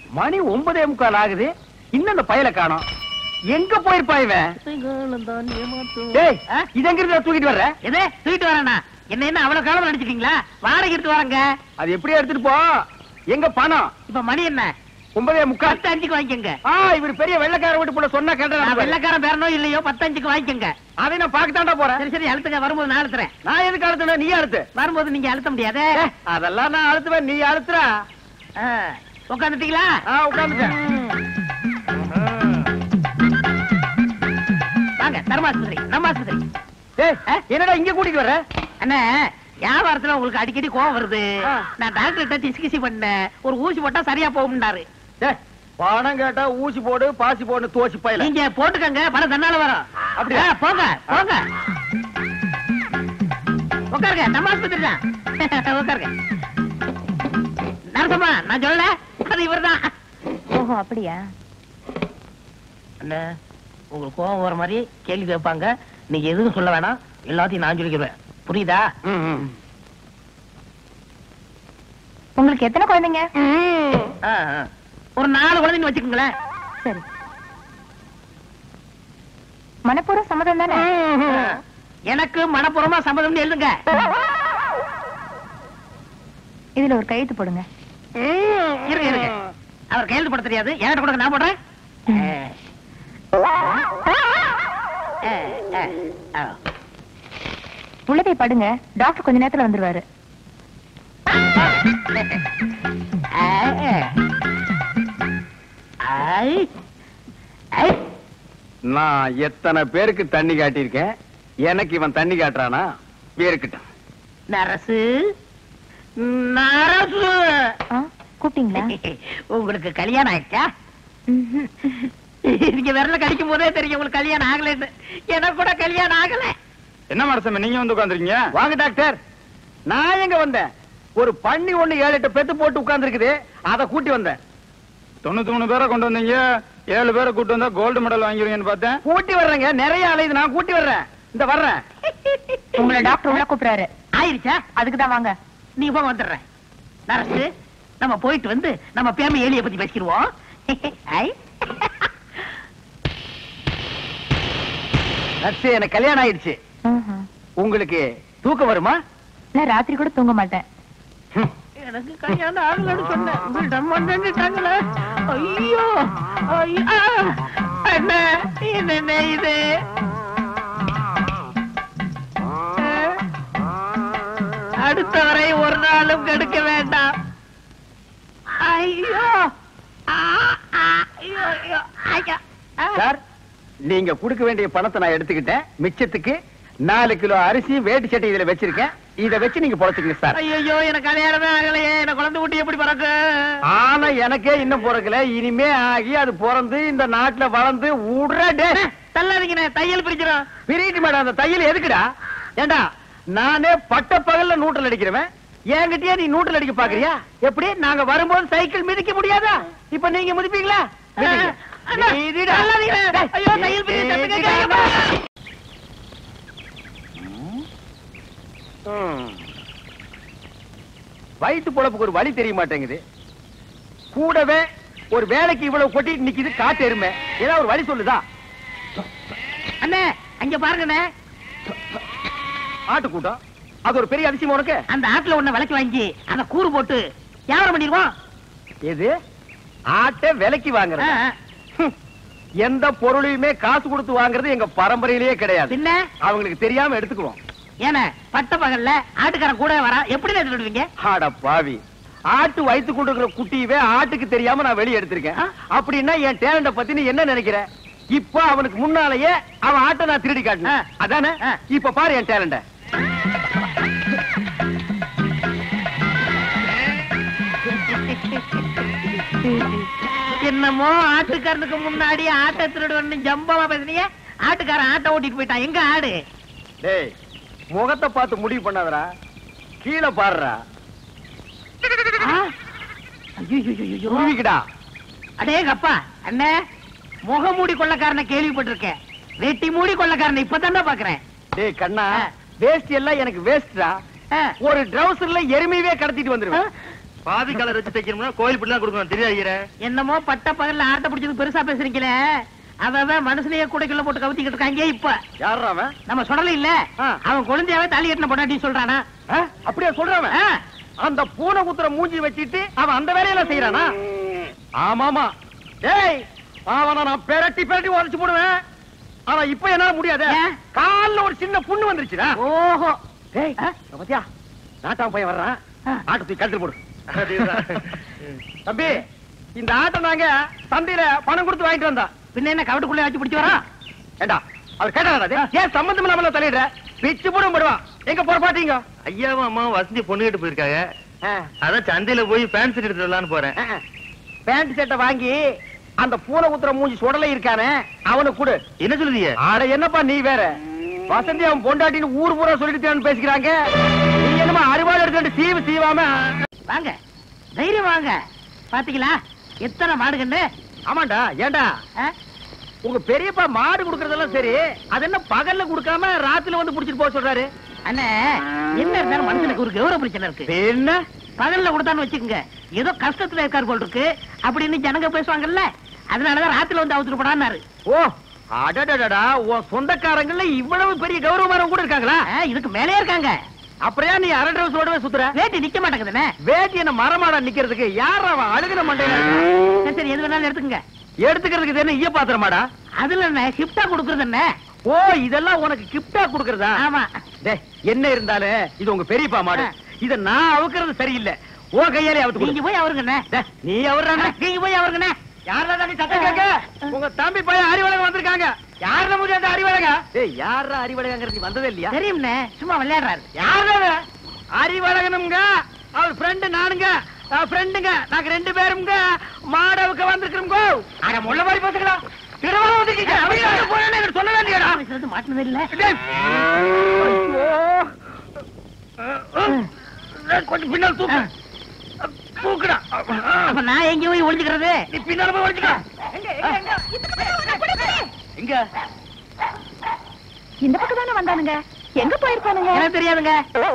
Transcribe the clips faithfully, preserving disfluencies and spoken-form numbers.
மணி ஒன்பதே முக்கால் ஆகுது, இன்னும் அந்த பயல காணோம். எங்க போயிருப்பா இவன்? இது எங்க இருந்து தூக்கிட்டு வர்ற? எதே தூக்கிட்டு வரேன்னா என்ன என்ன அவ்வளவு காலம் நினைச்சிட்டீங்களா? வாடகை எடுத்து வரங்க. அது எப்படியே எடுத்துட்டு போ. எங்க பணம்? இப்ப மணி என்ன? ஒன்பதே முக்கால். பத்து அஞ்சுக்கு வாங்கிக்கங்க. ஆ, இவர் பெரிய வெள்ளக்கார வீட்டு போல சொன்னா கேட்டா. வெள்ளக்காரன் பேரனோ இல்லையோ பத்து அஞ்சுக்கு வாங்கிக்கங்க. அதை நான் பாக்கத்தாண்டா போறேன். சரி சரி அழுத்துங்க. வரும்போது நான் அழுத்துறேன். நான் எதுக்கு அழுத்தணும்? நீ அழுத்து. வரும்போது நீங்க அழுத்த முடியாது. அதெல்லாம் நான் அழுத்துவேன், நீ அழுத்துறா. உட்காந்துட்டீங்களா? உட்காந்துட்டேன். வாங்க தர்மாஸ்பத்திரி, நம்ம ஆஸ்பத்திரி. என்னடா இங்க கூட்டிட்டு வர? அண்ணா வியாபாரத்துல உங்களுக்கு அடிக்கடி கோவம் வருது. நான் டாக்டர்கிட்ட டிஸ்கசி பண்ணேன். ஒரு ஊசி போட்டா சரியா போகும்னாரு. பணம் கேட்டா ஊசி போடு, பாசி போடு, தோசி பையில. நீங்க போட்டுக்கங்க, பணம் தன்னால வரும். அப்படியா? போங்க போங்க உட்காருங்க. நம்ம ஆஸ்பத்திரி தான். உட்காருங்க. நரசம்மா நான் சொல்லல, அது இவர்தான். ஓஹோ அப்படியா? அண்ணா உங்களுக்கு கோவம் வர மாதிரி கேள்வி கேட்பாங்க. நீங்க எதுவும் சொல்ல வேணாம், எல்லாத்தையும் நான் சொல்லிக்கிறேன். புரியுதா? உங்களுக்கு எத்தனை குழந்தைங்க? ஒரு நாலு குழந்தைங்க வச்சுக்கோங்களேன். சரி. மனப்பூர்வ சம்மதம் தானே? எனக்கு மனப்பூர்வமா சம்மதம்னு எழுதுங்க. இதுல ஒரு கையெழுத்து போடுங்க. இருங்க இருங்க, அவர் கையெழுத்து போட தெரியாது. என்கிட்ட கொடுங்க, நான் போடுறேன். உள்ளதை படுங்க, டாக்டர் கொஞ்ச நேரத்துல வந்துருவாரு. நான் எத்தனை பேருக்கு தண்ணி காட்டியிருக்கேன், எனக்கு இவன் தண்ணி காட்டுறானா? பேருக்கிட்டான். நரசு நரசு கூப்பிட்டீங்களா? உங்களுக்கு கல்யாணம் ஆயிடுச்சா? நீங்க விரல கடிக்கும் போதே தெரியும் உங்களுக்கு கல்யாணம் ஆகலன்னு. எனக்கு கூட கல்யாணம் ஆகல. என்ன மரசம் நீங்க வந்து உட்கார்ந்துருக்கீங்க? வாங்க டாக்டர். நான் எங்க வந்தேன்? ஒரு பண்ணி ஒண்ணு ஏழு எட்டு பெத்து போட்டு உட்கார்ந்து இருக்குது, அதை கூட்டி வந்தேன். தொண்ணூத்தி மூணு பேரை கொண்டு வந்தீங்க, ஏழு பேரை கூட்டு வந்தா கோல்டு மெடல் வாங்கிடுவீங்கன்னு பார்த்தேன். கூட்டி வர்றேங்க, நிறைய அலையுது, நான் கூட்டி வர்றேன். இந்த வர்றேன். உங்களை டாக்டர் உள்ள கூப்பிடுறாரு. ஆயிருச்சா? அதுக்குதான் வாங்க. நீங்க போக வந்துடுறேன். நரசு நம்ம போயிட்டு வந்து நம்ம பேம ஏலியை பத்தி பேசிடுவோம். எனக்கு கல்யாணம் ஆயிடுச்சு. உங்களுக்கு தூக்கம் வருமா? நான் ராத்திரி கூட தூங்க மாட்டேன். எனக்கு கல்யாணம் ஆகலன்னு சொன்னேன். ஐயோ என்ன இது? அடுத்த வரை ஒரு நாளும் கெடுக்க வேண்டாம். ஐயோ சார், நீங்க கொடுக்க வேண்டிய பணத்தை நான் எடுத்துக்கிட்டேன். மிச்சத்துக்கு நாலு கிலோ அரிசி வேட்டி சட்டை இதுல வச்சிருக்கேன். இத வச்சு நீங்க பொழைச்சுக்கங்க சார். ஐயோ எனக்கு கல்யாணமே ஆகலையே, எனக்கு குழந்தை குட்டி எப்படி பிறக்கு? ஆனா எனக்கே இன்னும் பிறக்கல. இனிமே ஆகி அது பிறந்து இந்த நாட்டுல வளர்ந்து உடனே தள்ளாதீங்க, தையல் பிரிக்கிறோம். பிரிட்டு மேடம், அந்த தையல் எதுக்குடா? ஏண்டா நானே பட்ட பகல்ல நூட்டல் அடிக்கிறவன், என்கிட்டயே நீ நூட்டல் அடிக்க பாக்குறியா? எப்படி? நாங்க வரும்போது சைக்கிள் மிதிக்க முடியாதா? இப்ப நீங்க மிதிப்பீங்களா? வயிற்று பொழப்புக்கு ஒரு வழி தெரிய மாட்டேங்குது. கூடவே ஒரு வேலைக்கு இவ்வளவு கொட்டிட்டு நிக்குது காட்டு எருமை. ஏதாவது ஒரு வழி சொல்லுதா? அண்ணே அங்க பாருங்க, ஆட்டு கூட்டம். அது ஒரு பெரிய அதிசயம் உனக்கு. அந்த ஆட்டுல ஒண்ணு விலைக்கு வாங்கி அந்த கூறு போட்டு வியாபாரம் பண்ணிடுவோம். எது? ஆட்டை விலைக்கு வாங்குறது? எந்த பொருளையுமே காசு கொடுத்து வாங்குறது எங்க பரம்பரையிலேயே கிடையாது. என்ன அவங்களுக்கு தெரியாம எடுத்துக்குவோம். ஏன்னா பட்ட பகல்ல ஆட்டுக்காரன் கூட வர எப்படி எடுத்துடுவீங்க? ஆட பாவி, ஆட்டு வயிற்று கொண்டு இருக்கிற குட்டியவே ஆட்டுக்கு தெரியாம நான் வெளியே எடுத்திருக்கேன். அப்படின்னா என் டேலண்ட பத்தி நீ என்ன நினைக்கிற? இப்ப அவனுக்கு முன்னாலேயே அவன் ஆட்டை நான் திருடி காட்டினேன், அதானே? இப்ப பாரு என் டேலண்ட. என்னமோ ஆட்டுக்காரனுக்கு முன்னாடி ஆட்டை திருடுவன்னு ஜம்பமா பேசுனீங்க. ஆட்டுக்காரன் ஆட்டை ஓட்டிட்டு போயிட்டான். எங்க ஆடு? டேய், முகத்தை பார்த்து முடிவு பண்ணாதடா, கீழே பாருடா. அடேங்கப்பா அண்ணே, முகமூடி கொள்ளக்காரனை கேள்விப்பட்டிருக்கேன், வெட்டி மூடி கொள்ளக்காரனை இப்பதான் பாக்குறேன். டேய் கண்ணா, வேஸ்ட் எல்லாம் எனக்கு வேஸ்டா. ஒரு ட்ரவுசர்ல எருமையவே கடத்திட்டு வந்துருவேன். பாதி கலர் வச்சு தைக்கணும்னா கோயில் பிள்ளை கொடுக்கணும் தெரியாது. என்னமோ பட்ட பகல்ல ஆட்ட பிடிச்சது பெருசா பேசுறீங்களே, அவன் மனசுலயே கூடைக்குள்ள போட்டு கவுத்திக்கிட்டு இருக்காங்க. இப்ப யார் அவன்? நம்ம சொல்லல இல்ல, அவன் குழந்தையாவே தாலி கட்டின பொண்டாட்டி சொல்றானா? அப்படியே சொல்றவன் அந்த பூனை குத்துற மூஞ்சி வச்சிட்டு அவன் அந்த வேலையெல்லாம் செய்யறானா? ஆமாமா. டேய் அவனை நான் பெரட்டி பெரட்டி உடைச்சு போடுவேன். ஆனா இப்ப என்னால முடியாது. கால்ல ஒரு சின்ன புண்ணு வந்துருச்சுடா. ஓஹோ. டேய் பாத்தியா, நாட்டாம பையன் வர்றான். ஆட்டத்தை கழுத்து போடு. தம்பி, இந்த ஆட்டை நாங்க சந்தையில பணம் கொடுத்து வாங்கிட்டு வந்தா. பின்ன என்ன கவட்டுக்குள்ளே வச்சு பிடிச்சு வரா? ஏண்டா அவர் கேட்டாரா? ஏன் சம்பந்தம் இல்லாம தலையிடுற? பிச்சு போடும் போடுவான். எங்க போற பாத்தீங்க? ஐயாவும் அம்மாவும் வசந்தி பொண்ணு கேட்டு போயிருக்காங்க. அதான் சந்தையில போய் பேண்ட் ஷர்ட் எடுத்து வரலான்னு போறேன். பேண்ட் ஷர்ட்டை வாங்கி அந்த பூனை குத்துற மூஞ்சி சுடலை இருக்கானே அவனுக்கு கொடு. என்ன சொல்லுதீங்க? ஆட என்னப்பா நீ வேற, வசந்தி அவன் பொண்டாட்டின்னு ஊர் பூரா சொல்லிட்டு பேசிக்கிறாங்க. நீ என்னமா அறுவாள் எடுத்து சீவு சீவாம வாங்க, தைரியம் வாங்க. பாத்தீங்களா எத்தனை மாடுகன்னு? ஆமாண்டா. ஏண்டா உங்க பெரியப்பா மாடு குடுக்கறதெல்லாம் சரி, அது என்ன பகல்ல குடுக்காம ராத்திரில வந்து புடிச்சிட்டு போக சொல்றாரு? அண்ணே, என்ன இருந்தாலும் மனுஷனுக்கு ஒரு கௌரவ பிரச்சனை இருக்கு. என்ன பகல்ல கொடுத்தான்னு வச்சுக்கோங்க, ஏதோ கஷ்டத்துல இருக்காரு போல் இருக்கு அப்படின்னு ஜனங்க பேசுவாங்கல்ல, அதனாலதான் ராத்திரில வந்து அவுத்துட்டு போடான்னாரு. ஓ அடடடடா, உன் சொந்தக்காரங்கள்ல இவ்வளவு பெரிய கௌரவமானவங்க கூட இருக்காங்களா? இதுக்கு மேலே இருக்காங்க. அப்புறம் நீ அரை டிரவுஸோடவே சுத்துற? வேட்டி நிக்க மாட்டேங்குதுண்ணே. வேட்டி என்ன மரமாடா நிக்கிறதுக்கு? யார் அவன் அழுகிற மண்டையில? சரி சரி, எது வேணாலும் எடுத்துக்கங்க. எடுத்துக்கிறதுக்கு என்ன ஈய பாத்திரமாடா? அதுல என்ன கிஃப்டா கொடுக்கறது என்ன? ஓ இதெல்லாம் உனக்கு கிஃப்டா கொடுக்கறதா? ஆமா. டேய் என்ன இருந்தாலும் இது உங்க பெரியப்பா மாடு, இத நான் அவுக்கிறது சரியில்லை. ஓ கையாலே அவுத்து நீங்க போய் அவருங்கண்ணே. நீ அவர்றானே, நீங்க போய் அவருங்கண்ணே. யாரா நீ சத்தம் கேட்க? உங்க தம்பி பையன் அறிவழகன் வந்திருக்காங்க. யாரா முடியாத அறிவழகா? டேய் யாரா அறிவழகங்கிறது நீ வந்ததே இல்லையா? தெரியும்ண்ணே, சும்மா விளையாடுறாரு. யாரா அறிவழகனுங்க? அவர் ஃப்ரெண்டு நானுங்க, ஃப்ரெண்டுங்க நாங்க ரெண்டு பேருங்க மாடவுக்கு வந்திருக்கிறோம். அட முள்ள மாதிரி பாத்துக்கலாம். திருவாரூர் வந்துட்டீங்க. அவங்க போறேன்னு எனக்கு சொல்ல வேண்டியடா. மாட்டினது இல்ல. கொஞ்சம் பின்னால் தூக்கு. தூக்குடா. அப்ப நான் எங்க போய் ஒளிஞ்சுக்கிறது? நீ பின்னால போய் ஒளிஞ்சுக்க. எங்க? இந்த பக்கம் தானே வந்தானுங்க. எங்க போயிருப்பானுங்க? எனக்கு தெரியாதுங்க.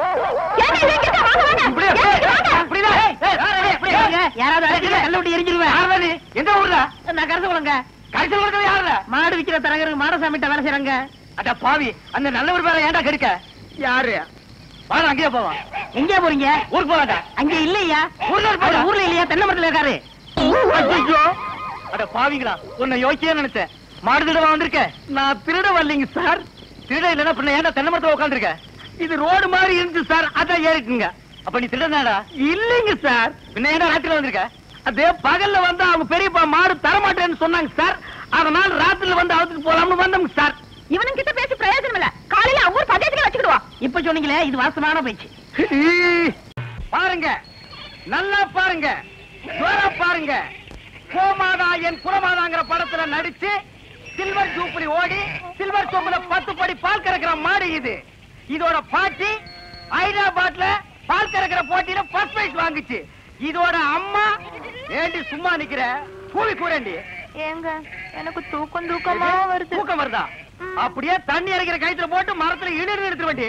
யாராவது கல்ல விட்டு எரிஞ்சிருவேன். எந்த ஊர்ல? நான் கரசு குளங்க. கரைசல் கொடுக்கறது யாருல? மாடு விக்கிற தரகருக்கு மாடசாமிட்ட வேலை செய்யறாங்க. அட பாவி, அந்த நல்லவர் பேர ஏன்டா கெடுக்க? யாரு? வாடா அங்கேயே போவான். எங்க போறீங்க? ஊருக்கு போவாடா. அங்க இல்லையா? ஊர்ல இருப்பாரு. ஊர்ல இல்லையா? தென்னை மரத்துல இருக்காரு. ஐயோ அட பாவிங்களா, உன்னை யோசிச்சே நினைச்சேன். மாடு திருட வந்திருக்க. நான் திருட வரலைங்க சார். திருட இல்லைன்னா பின்ன ஏன்டா தென்னை மரத்துல உட்காந்துருக்க? இது ரோடு மாதிரி இருந்துச்சு சார், அதான் ஏறிக்குங்க. அப்ப நீ திருடனாடா? இல்லைங்க சார். பின்ன ஏன்டா ராத்திரில வந்திருக்க? அதே பகல்ல வந்து அவங்க பெரியப்பா மாடு தரமாட்டேன்னு சொன்னாங்க சார், அதனால ராத்திரில வந்து அவுத்துட்டு போலாம்னு வந்தோம் சார். இவனும் கிட்ட பேசி பிரயோஜனம் இல்ல. காலையில அவங்க ஊர் பஞ்சாயத்துல வச்சுக்கிடுவா. இப்ப சொன்னீங்களே, இது வாசமான பேச்சு. பாருங்க, நல்லா பாருங்க, ஜோரா பாருங்க. கோமாதா என் குலமாதாங்கிற படத்துல நடிச்சு சில்வர் ஜூப்ளி ஓடி சில்வர் சொம்புல பத்து படி பால் கறக்கிற மாடு இது. இதோட பாட்டி ஹைதராபாத்ல பால் கறக்கிற போட்டியில ஃபர்ஸ்ட் பிரைஸ் வாங்குச்சு. இதோட அம்மா ஏண்டி சும்மா நிக்கிற? கூவி கூறண்டி. ஏங்க எனக்கு தூக்கம் தூக்கமா வருது. தூக்கம் வருதா? அப்படியே தண்ணி இறக்கிற கயித்துல போட்டு மரத்துல இழுத்து எடுத்து வேண்டி.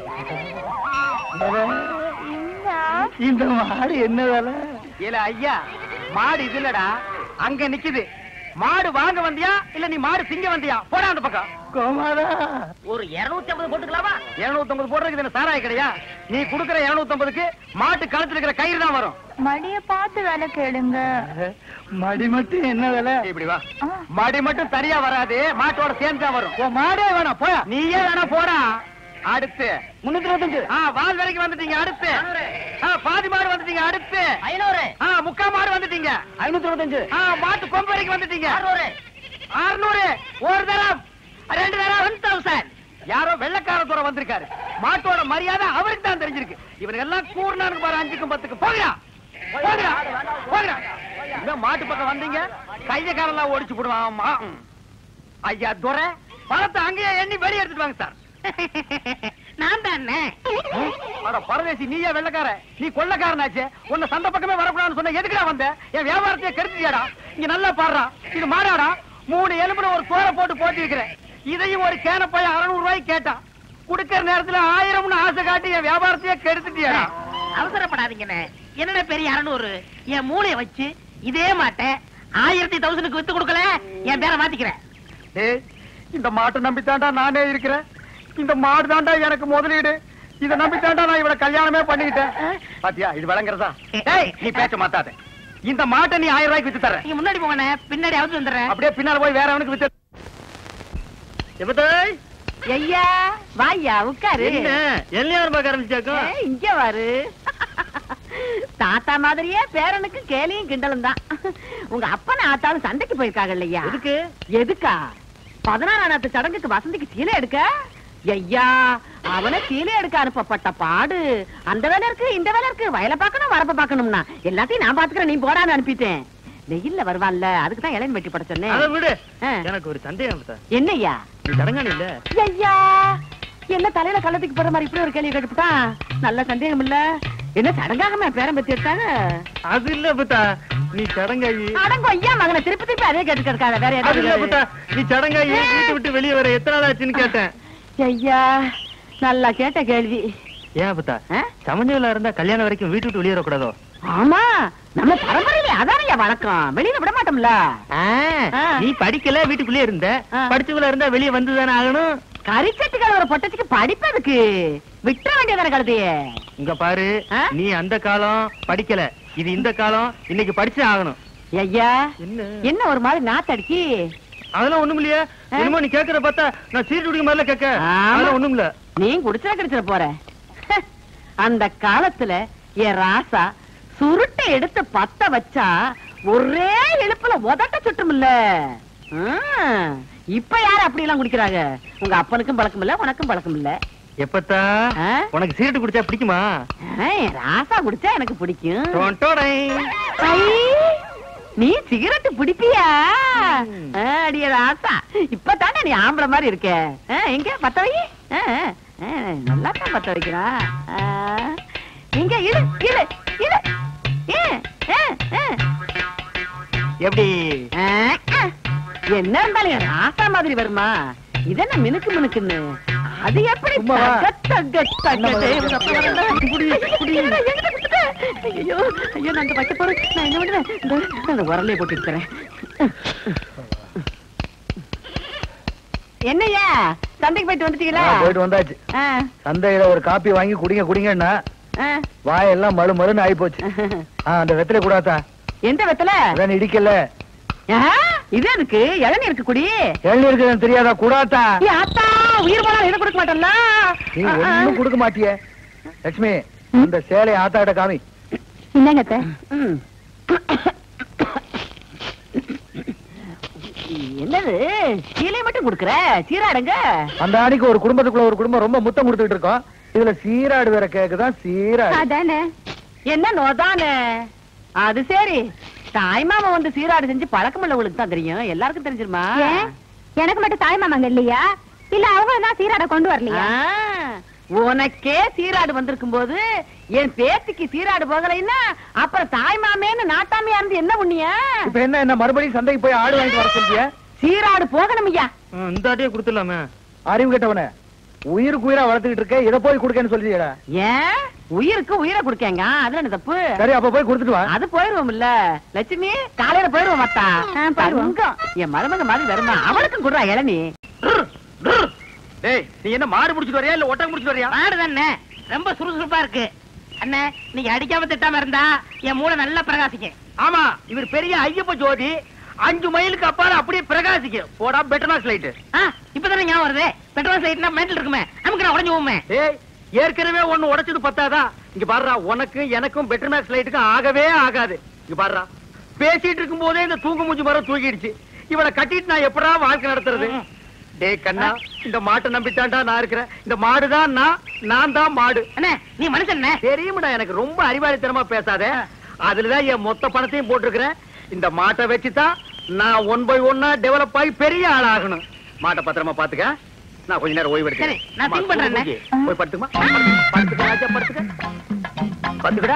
இந்த மாடு என்ன வேலை? இல்ல ஐயா, மாடு இது இல்லடா, அங்க நிக்குது. மாடு வாங்க வந்தியா இல்ல நீ மாடு திங்க வந்தியா? போடா அந்த பக்கம். கோமாதா, ஒரு இருநூத்தி ஐம்பது போட்டுக்கலாமா? இருநூத்தி ஐம்பது போடுறதுக்கு என்ன சாராய கிடையா? நீ குடுக்கற இருநூத்தி ஐம்பதுக்கு மாட்டு கழுத்துல இருக்கிற கயிறு தான் வரும். மடிய பார்த்து வேலை கேளுங்க. மடி மட்டும் என்ன வேலை? இப்படி வா. மடி மட்டும் தனியா வராது, மாட்டோட சேர்ந்து தான் வரும். மாடே வேணாம், போயா. நீயே வேணா போடா. அடுத்து முன்னூத்தி இருபத்தஞ்சு. வால் வரைக்கும் வந்துட்டீங்க. அடுத்து பாதி மாடு வந்துட்டீங்க. அடுத்து ஐநூறு. முக்கா மாடு வந்துட்டீங்க. ஐநூத்தி இருபத்தஞ்சு. மாட்டு கொம்பு வரைக்கும் வந்துட்டீங்க. அறுநூறு. அறுநூறு. ஒரு தரம், ரெண்டு தரம், ஒன் தௌசண்ட். யாரோ வெள்ளக்கார தூரம் வந்திருக்காரு. மாட்டோட மரியாதை அவருக்கு தான் தெரிஞ்சிருக்கு. இவனுக்கு எல்லாம் கூர்னானுக்கு பாரு, அஞ்சுக்கும் பத்துக்கு. போகிறா போகிறா போகிறா. இந்த மாட்டு பக்கம் வந்தீங்க, கைய காலெல்லாம் ஓடிச்சு போடுவான். ஐயா துரை, பணத்தை அங்கேயே எண்ணி வெளியே எடுத்துட்டு வாங்க சார். நான் தானே. பரதேசி, நீயே வெள்ளக்கார, நீ கொள்ளக்காரனாச்சு. உன்னை சந்த பக்கமே வரக்கூடாதுன்னு சொன்ன, எதுக்குடா வந்த? என் வியாபாரத்தையே கெடுத்துட்டியாடா. இங்க நல்லா பாடுறா, இது மாடாடா. மூணு எலும்புல ஒரு தோலை போட்டு போட்டி இருக்கிறேன். இதையும் ஒரு கேன போய் அறுநூறு ரூபாய்க்கு கேட்டான். குடுக்கிற நேரத்துல ஆயிரம்னு ஆசை காட்டி என் வியாபாரத்தையே கெடுத்துட்டியாடா. அவசரப்படாதீங்கண்ணே, என்னடா பெரிய அறநூறு என் மூளைய வச்சு இதே மாட்டை ஆயிரத்தி தௌசண்ட்க்கு வித்து கொடுக்கல என் பேரை மாத்திக்கிறேன். டேய் இந்த மாட்டை நம்பித்தாண்டா நானே இருக்கிறேன். இந்த மாடு தாண்டா எனக்கு முதலீடு. இத நம்பித்தாண்டா நான் இவள கல்யாணமே பண்ணிக்கிட்டேன். பாத்தியா இது விளங்குறதா? டேய் நீ பேச்ச மாத்தாத. இந்த மாட்டை நீ ஆயிரம் ரூபாய்க்கு வித்து தர. நீங்க முன்னாடி போங்கண்ணே, பின்னாடி அவுத்து வந்துடுறேன். அப்படியே பின்னால போய் வேற அவனுக்கு வித்து. எப்பதாய் ஐயா வாயா உட்காரு. என்ன எல்லாரும் பார்க்க ஆரம்பிச்சாக்கும்? ஏய், இங்க வாரு. தாத்தா மாதிரியே பேரனுக்கு கேலியும் கிண்டலும் தான். உங்க அப்பன ஆத்தாலும் சண்டைக்கு போயிருக்காங்க இல்லையா? எதுக்கு? எதுக்கா? பதினாறாம் நாத்து சடங்குக்கு வசந்திக்கு சீலை எடுக்க. ஐயா அவனை சீலை எடுக்க அனுப்பப்பட்ட பாடு. அந்த வேலை இருக்கு இந்த வேலை இருக்கு, வயலை பார்க்கணும் வரப்ப பார்க்கணும்னா எல்லாத்தையும் நான் பாத்துக்கிறேன், நீ போடான்னு அனுப்பிட்டேன். வெயில்ல வருவான்ல, அதுக்குதான் இளன் வெட்டி பட சொன்னேன். அதை விடு. ஆ. எனக்கு ஒரு சந்தேகம் தான். என்னய்யா? நீ தடங்கானி இல்ல? ஐயா என்ன தலையில கள்ளத்துக்கு போற மாதிரி இப்படி ஒரு கேள்வி கேட்டுட்டான். நல்ல சந்தேகம் இல்ல. என்ன சடங்காகமா பேரம் பத்தி எடுத்தாங்க? அது இல்ல புத்தா, நீ சடங்காயி. அடங்கோ ஐயா மகனை திருப்பி திருப்பி அதே கேட்டு கிடக்காத. வேற அது இல்ல புத்தா, ஏதாவது? நீ சடங்காயி வீட்டு விட்டு வெளியே வர எத்தனை நாள் ஆச்சுன்னு கேட்டேன். ஐயா நல்லா கேட்ட கேள்வி. ஏன் புத்தா, ஆ? சமஞ்சல இருந்தா கல்யாணம் வரைக்கும் வீட்டு விட்டு வெளியே வரக்கூடாதோ? ஆமா நம்ம பரம்பரையில அதானையா வழக்கம், வெளியில விட மாட்டோம்ல. ஆ, ஆ. நீ படிக்கல வீட்டுக்குள்ளே இருந்த, ஆ. படிச்சவங்கள இருந்தா வெளியே வந்துதானே ஆகணும். கரிச்சட்டுக்கால ஒரு பொட்டச்சுக்கு படிப்பதுக்கு விட்டுற வேண்டியதான கழுதையே. இங்க பாரு, ஆ? நீ அந்த காலம் படிக்கல, இது இந்த காலம், இன்னைக்கு படிச்சே ஆகணும். ஐயா என்ன என்ன ஒரு மாதிரி நாத்தடிக்கி? அதெல்லாம் ஒண்ணும் இல்லையா? ஆ? என்னமோ நீ கேக்குற பார்த்தா நான் சீட்டு குடிக்க மாதிரில கேட்க. ஆமா. அதெல்லாம் ஒண்ணும் இல்ல. நீ குடிச்சா கிடைச்சிட போற. அந்த காலத்துல என் ராசா சுருட்டை எடுத்து பத்த வச்சா ஒரே இழுப்புல உதட்ட சுட்டுமில்ல. இப்ப யாரு அப்படி எல்லாம் குடிக்கிறாங்க? உங்க அப்பனுக்கும் பழக்கம் இல்ல, உனக்கும் பழக்கம் இல்ல. எப்பத்தா ஆ? உனக்கு சீட்டு குடிச்சா பிடிக்குமா? ஆ, என் ராசா குடிச்சா எனக்கு பிடிக்கும். டொண்டோடை. ஐ, நீ சிகரெட் பிடிப்பியா? ஆ, அடியே ராசா, இப்பதானே நீ ஆம்பளை மாதிரி இருக்க. ஆ, எங்க பத்த வை. ஆ, ஆ, நல்லா தான் பத்த வைக்கிறா. ஆ, எங்க இழு இழு இழு. ஏ, ஆ, ஆ. எப்படி? ஆ, ஆ. என்ன இருந்தாலும் என் ராசா மாதிரி வருமா? இதென்ன மினுக்கு மினுக்குன்னு? அது எப்படி சும்மா வா. தக, தக, தக, தேவதை அப்ப வரல. ஐயோ, என்கிட்ட கொடுத்துட்ட. ஐயோ, ஐயோ, நான் அங்க வைக்க போறேன். நான் என்ன பண்ணுவேன்? இந்த அந்த உரலையை போட்டு இருக்கிறேன். என்னய்யா சந்தைக்கு போயிட்டு வந்துட்டீங்களா? போயிட்டு வந்தாச்சு. ஆ, சந்தையில ஒரு காப்பி வாங்கி குடிங்க குடிங்கன்னா ஆ. வாயெல்லாம் மழு மழுன்னு ஆயி போச்சு. அந்த வெத்தலை கூடாதா? எந்த வெத்தல? அதான் இடிக்கல. இது எதுக்கு? இளநீருக்கு குடி. இளநீருக்கு தெரியாதா? கூடாத்தா. ஏ ஆத்தா, உயிர் போனா இதை கொடுக்க மாட்டேன்ல. நீ ஒண்ணும் கொடுக்க மாட்டியே. லட்சுமி, இந்த சேலை ஆத்தாட்ட காமி. என்னங்க? என்னது சீலை மட்டும் குடுக்குற? சீராடுங்க. அந்த அன்னைக்கு ஒரு குடும்பத்துக்குள்ள ஒரு குடும்பம் ரொம்ப முத்தம் கொடுத்துட்டு இருக்கோம். இதுல சீராடு வேற கேக்குதான். சீராடு அதானே. என்ன நோதானே? அது சரி, தாய்மாமா வந்து சீராடு செஞ்சு பழக்கம் உள்ளவங்களுக்கு தான் தெரியும், எல்லாருக்கும் தெரிஞ்சிருமா? எனக்கு மட்டும் தாய்மாமாங்க இல்லையா? இல்ல அவங்க தான் சீராட கொண்டு வரலையா? உனக்கே சீராடு வந்திருக்கும் போது என் பேத்திக்கு சீராடு போகலைன்னா அப்புறம் தாய்மாமேன்னு நாட்டாமையா இருந்து என்ன புண்ணியா? இப்ப என்ன என்ன மறுபடியும் சந்தைக்கு போய் ஆடு வாங்கிட்டு வர சொல்றிய? சீராடு போகணும் ஐயா. இந்த ஆட்டையே கொடுத்துடலாமே. அறிவு கேட்டவன, உயிருக்கு உயிரா வளர்த்துக்கிட்டு இருக்க, இதை போய் கொடுக்கன்னு சொல்லியடா. ஏன் உயிருக்கு உயிரை குடுக்கங்க? அதுல என்ன தப்பு? சரி, அப்ப போய் கொடுத்துட்டு வா. அது போயிருவோம் இல்ல லட்சுமி, காலையில போயிருவோம். மத்தா என் மருமக மாதிரி வருமா? அவளுக்கும் குடுறா இளநீ. டேய், நீ என்ன மாடு முடிச்சிட்டு வரியா இல்ல ஒட்டகம் முடிச்சிட்டு வரியா? மாடு தானே, ரொம்ப சுறுசுறுப்பா இருக்கு. அண்ணே, நீங்க அடிக்காம திட்டாம இருந்தா என் மூளை நல்லா பிரகாசிக்கும். ஆமா, இவர் பெரிய ஐயப்ப ஜோதி. அஞ்சு மைலுக்கு அப்பால அப்படியே பிரகாசிக்கும். போடா பெட்டர்மாஸ் லைட். இப்பதானே ஞாபகம் வருது. பெட்ரோல் லைட்னா மெண்டல் இருக்குமே, நமக்கு நான் உடஞ்சு போமே. ஏய், ஏற்கனவே ஒண்ணு உடைச்சது பத்தாதா? இங்க பாருடா, உனக்கு எனக்கும் பெட்டர்மாஸ் லைட்டுக்கு ஆகவே ஆகாது. இங்க பாருடா, பேசிட்டு இருக்கும் போதே இந்த தூங்கு மூஞ்சி மரம் தூக்கிடுச்சு. இவனை கட்டிட்டு நான் எப்படா வாழ்க்கை நடத்துறது? டேய் கண்ணா, இந்த மாட்டை நம்பித்தாண்டா நான் இருக்கிறேன். இந்த மாடுதான் நான், நான் தான் மாடு. அண்ணே, நீ மனுஷன் தெரியுமாடா, எனக்கு ரொம்ப அறிவாளித்தனமா பேசாத. அதுலதான் என் மொத்த பணத்தையும் போட்டிருக்கிறேன். இந்த மாட்டை வச்சுதான் நான் ஒன் பை ஒன்னா டெவலப் ஆகி பெரிய ஆளாகணும். மாட்டை பத்திரமா பாத்துக்க. நான் கொஞ்ச நேரம் ஓய்வு எடுக்கிறேன். சரி, நான் think பண்றேன். போய் படுத்துமா, படுத்துக்க ராஜா, படுத்துக்க, படுத்துக்கடா.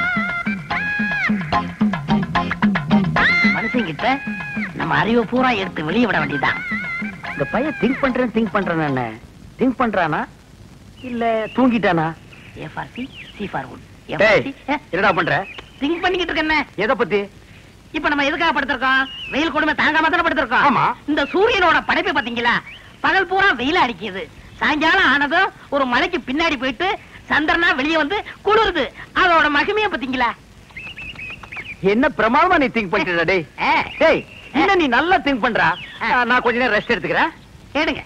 மனுஷங்கிட்ட நம்ம அறிவை பூரா எடுத்து வெளியே விட வேண்டியதான். இந்த பையன் திங்க் பண்றேன் திங்க் பண்றேன் திங்க் பண்றானா இல்ல தூங்கிட்டானா? A for C, C for good. என்னடா பண்ற? திங்க் பண்ணிக்கிட்டு இருக்கேன். எதை பத்தி? இப்ப நம்ம எதுக்காக படுத்திருக்கோம்? வெயில் கொடுமை தாங்காம தானே படுத்திருக்கோம். ஆமா. இந்த சூரியனோட படைப்பு பாத்தீங்களா? பகல் பூரா வெயில் அடிக்குது, சாயங்காலம் ஆனதும் ஒரு மலைக்கு பின்னாடி போயிட்டு சந்திரனா வெளியே வந்து குளிருது. அதோட மகிமைய பாத்தீங்களா? என்ன பிரமாதமா நீ திங்க் பண்ணிட்டு டேய். டேய் என்ன நீ நல்லா திங்க் பண்றா. நான் கொஞ்ச நேரம் ரெஸ்ட் எடுத்துக்கிறேன். எடுங்க.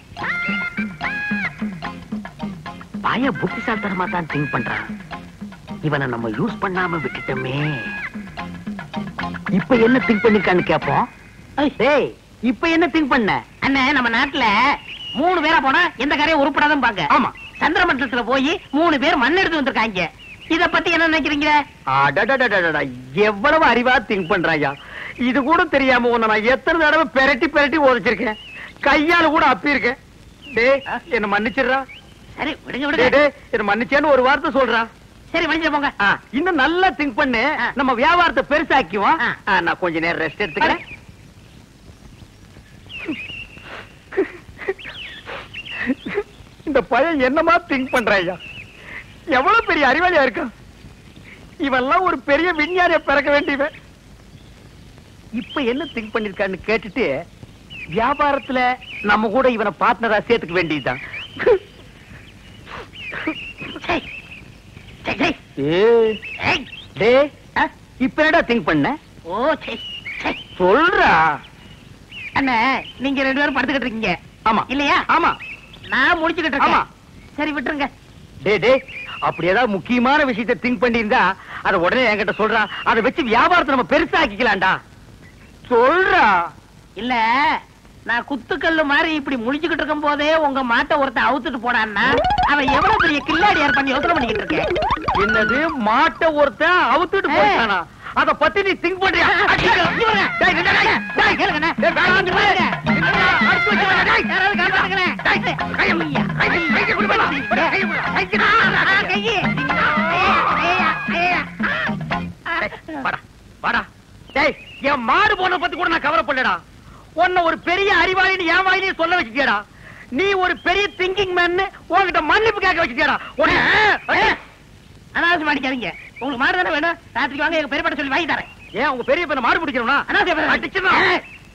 பய புத்திசாலித்தனமா தான் திங்க் பண்றான். இவனை நம்ம யூஸ் பண்ணாம விட்டுட்டோமே. இப்ப என்ன திங்க் பண்ணிருக்கான்னு கேப்போம். டேய் இப்ப என்ன திங்க் பண்ண? அண்ணன் நம்ம நாட்டுல மூணு பேரா போனா எந்த காரையும் உருப்படாதான் பாங்க. ஆமா. சந்திர மண்டலத்துல போய் மூணு பேர் மண் எடுத்து வந்திருக்காங்க. இத பத்தி என்ன நினைக்கிறீங்க? அடடடடடடா, எவ்வளவு அறிவா திங்க் பண்றாயா. இது கூட தெரியாம உன்னை நான் எத்தனை தடவை பெரட்டி பெரட்டி ஓதிச்சிருக்கேன். கையால கூட அப்பி இருக்கேன். டேய் என்ன மன்னிச்சிடுறா. சரி விடுங்க டேய், விடுங்க. டேய், என்ன மன்னிச்சேன்னு ஒரு வார்த்தை சொல்றா. சரி மனுஷன் போங்க. ஆ, இன்னும் நல்லா திங்க் பண்ணு. நம்ம வியாபாரத்தை பெருசாக்குவோம். ஆ. ஆ, நான் கொஞ்ச நேரம் ரெஸ்ட் எடுத்துக்கிறேன். இந்த பையன் என்னமா திங்க் பண்றாயா. எவ்வளவு பெரிய அறிவாளியா இருக்கான். இவெல்லாம் ஒரு பெரிய விஞ்ஞானிய பிறக்க வேண்டியவன். இப்ப என்ன திங்க் பண்ணிருக்கான்னு கேட்டுட்டு வியாபாரத்துல நம்ம கூட இவனை பார்ட்னரா சேர்த்துக்க வேண்டியதுதான். சரி. சரி, சரி. ஏய், ஏய். டேய், இப்ப என்னடா திங்க் பண்ண? ஓ சரி சரி. சொல்றா. அண்ணே நீங்க ரெண்டு பேரும் படுத்துக்கிட்டு இருக்கீங்க. ஆமா இல்லையா? ஆமா. நான் முடிச்சுக்கிட்டு ஆமா. இருக்கேன். சரி விட்டுருங்க. டேய் டேய், அப்படி ஏதாவது முக்கியமான விஷயத்தை திங்க் பண்ணியிருந்தா அதை உடனே என்கிட்ட சொல்றா. அதை வச்சு வியாபாரத்தை நம்ம பெருசாக்கிக்கலாம்டா. சொல்றா. இல்ல நான் குத்துக்கல்லு மாதிரி இப்படி முடிச்சுக்கிட்டு இருக்கும் போதே உங்க மாட்டை ஒருத்தன் அவுத்துட்டு போனான்னா அவன் எவ்வளவு பெரிய கில்லாடியார் பண்ணி யோசனை பண்ணிக்கிட்டு இருக்கேன். என்னது மாட்டை ஒருத்தன் அவுத்துட்டு போயிட்டானா? அத பத்தி நீ திங்க் பண்றியா? என் மாடு போன பத்தி கூட நான் கவலைப்படலடா. உன்னை ஒரு பெரிய அறிவாளின்னு என் வாயிலே சொல்ல வச்சுட்டியடா. நீ ஒரு பெரிய திங்கிங் மேன் உன்கிட்ட மன்னிப்பு கேட்க வச்சுட்டியடா. அனாவசியம் அடிக்காதீங்க. உங்களுக்கு மாடு தானே வேணும். ராத்திரிக்கு வாங்க எங்க பெரியப்பட சொல்லி வாங்கி தரேன். ஏன் உங்க பெரிய பையனை மாடு பிடிக்கணும்னா? அனாவசியம் அடிச்சிடலாம்.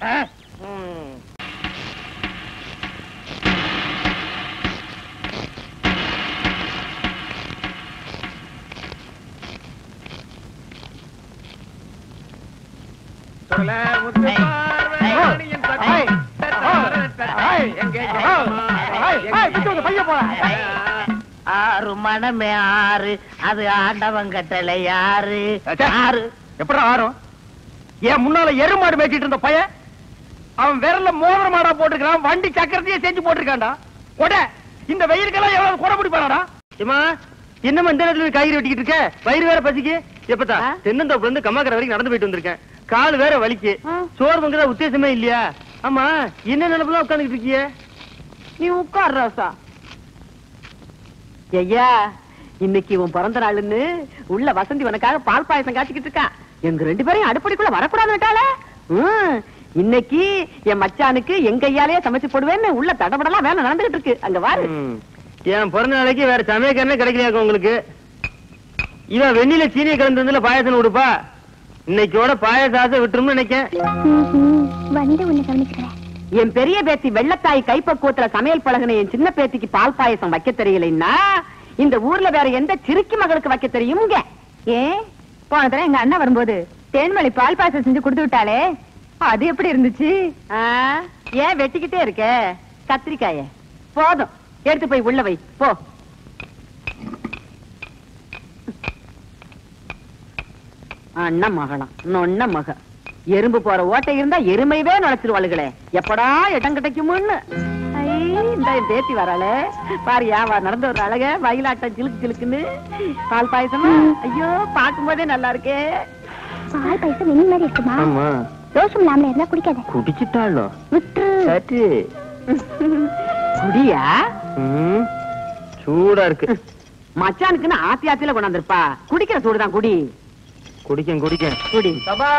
ஆறு மனமே ஆறு, அது ஆண்டவன் கட்டளை யாரு ஆறு. எப்படா ஆறும்? ஏன் முன்னால எருமாடு மேய்ச்சிட்டு இருந்த பையன் அவன் விரல்ல மோதிர மாடா போட்டிருக்கான். வண்டி சக்கரத்தையே செஞ்சு போட்டிருக்கான்டா. கொடை இந்த வெயிலுக்கெல்லாம் எவ்வளவு கொடை பிடிப்பானா? என்ன இந்த நேரத்துல காய்கறி வெட்டிக்கிட்டு இருக்க? வயிறு வேற பசிக்கு. எப்பத்தா தென்னந்தோப்புல இருந்து கம்மாக்கரை வரைக்கும் நடந்து போயிட்டு வந்திருக்கேன். கால் வேற வலிக்கு. சோறு பொங்குற உத்தேசமே இல்லையா? ஆமா என்ன நினைப்புல உட்காந்துக்கிட்டு இருக்கிய? நீ உட்கார் ராசா. ஐயா இன்னைக்கு உன் பிறந்த நாளுன்னு உள்ள வசந்தி உனக்காக பால் பாயசம் காய்ச்சிக்கிட்டு இருக்கா. எங்க ரெண்டு பேரையும் அடுப்படிக்குள்ள வரக்கூடாதுட்டால. இன்னைக்கு என் மச்சானுக்கு எங்க ஐயாலேயே சமைச்சு போடுவேன்னு உள்ள தடபடலாம் வேலை நடந்துகிட்டு இருக்கு. அங்க வாரு. என் பிறந்த நாளைக்கு வேற சமயக்காரனே கிடைக்கலையா உங்களுக்கு? இவன் வெண்ணில சீனியை கலந்து பாயசம் கொடுப்பா. இன்னைக்கோட பாயசாச விட்டுரும்னு நினைக்கேன். வந்து உன்னை கவனிக்கிறேன். என் பெரிய பேத்தி வெள்ளத்தாய் கைப்பக்குவத்துல சமையல் பழகின என் சின்ன பேத்திக்கு பால் பாயசம் வைக்க தெரியலைன்னா இந்த ஊர்ல வேற எந்த சிறுக்கி மகளுக்கு வைக்க தெரியுங்க? ஏன் போன தடவை எங்க அண்ணா வரும்போது தேன்மொழி பால் பாயசம் செஞ்சு கொடுத்து விட்டாலே, அது எப்படி இருந்துச்சு? ஏன் வெட்டிக்கிட்டே இருக்க? கத்திரிக்காய போதும் எடுத்து போய் உள்ள வை போ. அண்ணா மகளாம் நொன்ன மக எறும்பு போற ஓட்டை இருந்தா எருமைவே நுழைச்சிருவாளுகளே. எப்படா இடம் கிடைக்கும்னு இந்த பேத்தி வராளே பாரியா. நடந்து ஒரு அழக வயலாட்டம் சிலுக்கு சிலுக்குன்னு பால் பாயசமா. ஐயோ பாக்கும் போதே நல்லா இருக்கே. பால் பாயசம் வெண்ணி மாதிரி இருக்குமா? தோஷம் இல்லாமல இருந்தா குடிக்காத. குடிச்சிட்டாளோ? விட்டு குடியா? சூடா இருக்கு. மச்சானுக்குன்னு ஆத்தி ஆத்தியில கொண்டாந்துருப்பா. குடிக்கிற சூடுதான் குடி. குடிக்க குடிக்க குடி.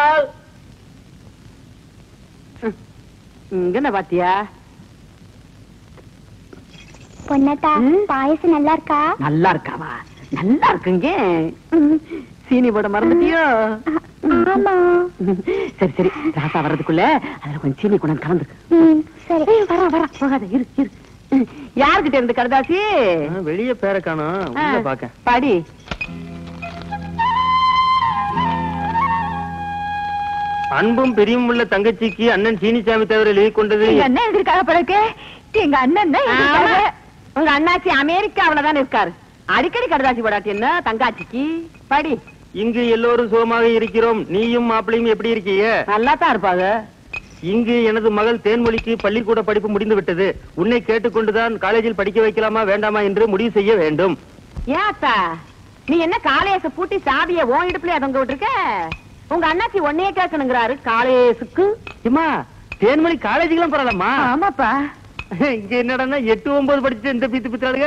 இங்க பாத்தியா பொன்னட்டா பாயசம் நல்லா இருக்கா? நல்லா இருக்காவா? நல்லா இருக்குங்க. சீனி போட மறந்துட்டியோ? ஆமா. சரி சரி, ராசா வர்றதுக்குள்ள அதுல கொஞ்சம் சீனி கொண்டு கலந்து. சரி வர வர போகாத, இரு இரு. யாருகிட்ட இருந்து கடுதாசி? வெளியே பேர காணோம், உள்ள பாக்க. படி. அன்பும் பிரியும் உள்ள தங்கச்சிக்கு அண்ணன் சீனிசாமி தவிர எழுதி கொண்டது. எங்க அண்ணன் எதிர்க்காக பழக்க. எங்க அண்ணன் தான் எதிர்க்காக. உங்க அண்ணாச்சி அமெரிக்காவில தான் இருக்காரு. அடிக்கடி கடுதாசி போடாட்டி என்ன தங்காச்சிக்கு? படி. இங்கு எல்லோரும் சுகமாக இருக்கிறோம். நீயும் மாப்பிளையும் எப்படி இருக்கீங்க? நல்லா தான் இருப்பாங்க. இங்கு எனது மகள் தேன்மொழிக்கு பள்ளிக்கூட படிப்பு முடிந்து விட்டது. உன்னை கேட்டுக்கொண்டுதான் காலேஜில் படிக்க வைக்கலாமா வேண்டாமா என்று முடிவு செய்ய வேண்டும். ஏத்தா, நீ என்ன காலேஜ பூட்டி சாவிய ஓ இடுப்புல தொங்க விட்டுருக்க? உங்க அண்ணாச்சி ஒன்னையே கேட்கணுங்கிறாரு காலேஜுக்கு. அம்மா, தேன்மொழி காலேஜுக்கெல்லாம் போறாளம்மா? ஆமாப்பா. இங்க என்னடா எட்டு ஒன்பது படிச்சு இந்த பீத்து பித்தாளுங்க.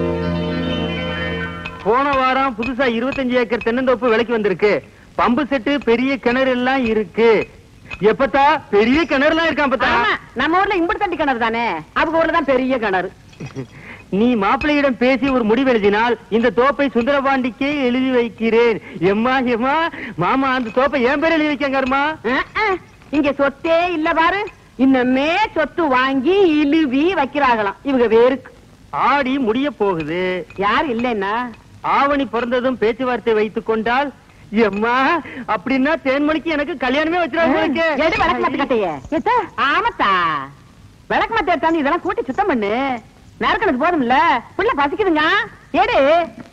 போன வாரம் புதுசா இருபத்தஞ்சு ஏக்கர் தென்னந்தோப்பு விலைக்கு வந்திருக்கு. பம்பு செட்டு, பெரிய கிணறு எல்லாம் இருக்கு. எப்பத்தா பெரிய கிணறு எல்லாம் இருக்கான் பத்தா? நம்ம ஊர்ல இம்புட்டு தண்டி கிணறு தானே, அவங்க ஊர்ல தான் பெரிய கிணறு. நீ மாப்பிள்ளையிடம் பேசி ஒரு முடிவு எழுதினால் இந்த தோப்பை சுந்தரபாண்டிக்கே எழுதி வைக்கிறேன். எம்மா எம்மா, மாமா அந்த தோப்பை என் பேர் எழுதி வைக்கங்கம்மா. இங்க சொத்தே இல்ல பாரு, இன்னமே சொத்து வாங்கி இழுவி வைக்கிறாங்களாம் இவங்க வேருக்கு. ஆடி முடிய போகுது. யாரு இல்லன்னா ஆவணி பிறந்ததும் பேச்சுவார்த்தை வைத்துக் கொண்டால் எம்மா, அப்படின்னா தேன்மொழிக்கு எனக்கு கல்யாணமே வச்சிருவாங்க. விளக்கு மத்த கட்டைய. ஆமத்தா, விளக்கு மத்த எடுத்தாந்து இதெல்லாம் கூட்டி சுத்தம் பண்ணு. நேரக்கணக்கு போதும்ல, புள்ள பசிக்குதுங்க. ஏடு